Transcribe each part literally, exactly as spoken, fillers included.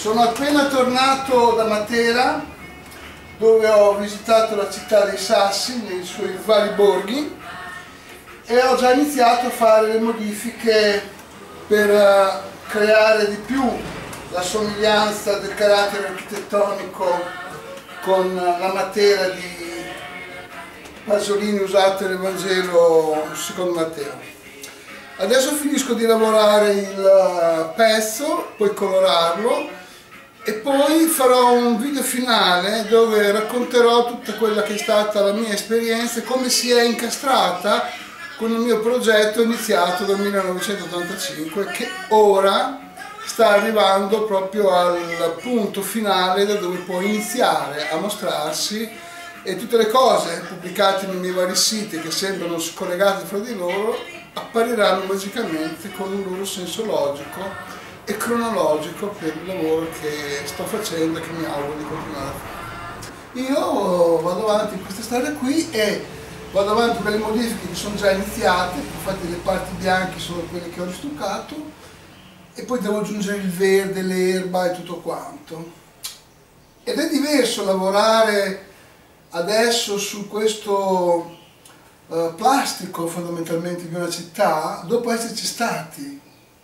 Sono appena tornato da Matera, dove ho visitato la città dei Sassi nei suoi vari borghi e ho già iniziato a fare le modifiche per creare di più la somiglianza del carattere architettonico con la Matera di Pasolini usata nel Vangelo secondo Matteo. Adesso finisco di lavorare il pezzo, poi colorarlo e poi farò un video finale dove racconterò tutta quella che è stata la mia esperienza e come si è incastrata con il mio progetto iniziato nel millenovecentottantacinque, che ora sta arrivando proprio al punto finale da dove può iniziare a mostrarsi, e tutte le cose pubblicate nei miei vari siti che sembrano scollegate fra di loro appariranno magicamente con un loro senso logico e cronologico per il lavoro che sto facendo e che mi auguro di continuare a fare. Io vado avanti in questa strada qui e vado avanti per le modifiche che sono già iniziate, infatti le parti bianche sono quelle che ho ristuccato e poi devo aggiungere il verde, l'erba e tutto quanto. Ed è diverso lavorare adesso su questo uh, plastico fondamentalmente di una città dopo esserci stati.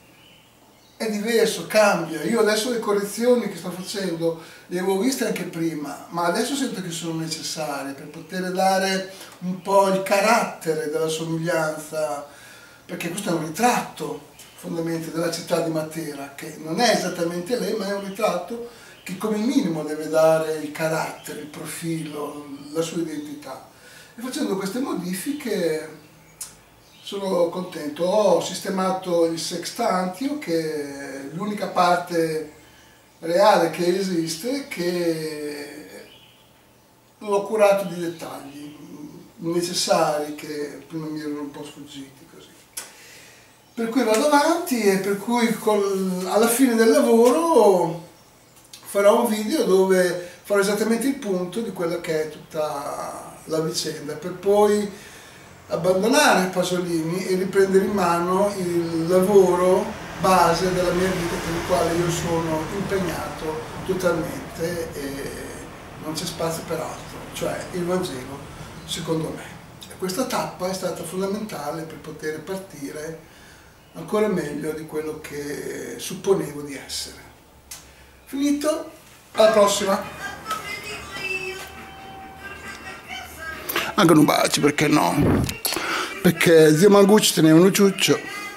È diverso, cambia. Io adesso le correzioni che sto facendo le avevo viste anche prima, ma adesso sento che sono necessarie per poter dare un po' il carattere della somiglianza, perché questo è un ritratto fondamentalmente della città di Matera, che non è esattamente lei, ma è un ritratto che come minimo deve dare il carattere, il profilo, la sua identità. E facendo queste modifiche sono contento. Ho sistemato il sextantio, che è l'unica parte reale che esiste, che l'ho curato di dettagli necessari che prima mi erano un po' sfuggiti così. Per cui vado avanti e per cui col, alla fine del lavoro farò un video dove farò esattamente il punto di quella che è tutta la vicenda, per poi abbandonare Pasolini e riprendere in mano il lavoro base della mia vita, per il quale io sono impegnato totalmente e non c'è spazio per altro, cioè il Vangelo secondo me. E questa tappa è stata fondamentale per poter partire ancora meglio di quello che supponevo di essere. Finito, alla prossima! Anche un bacio, perché no? Perché zio Mangucci teneva un ciuccio.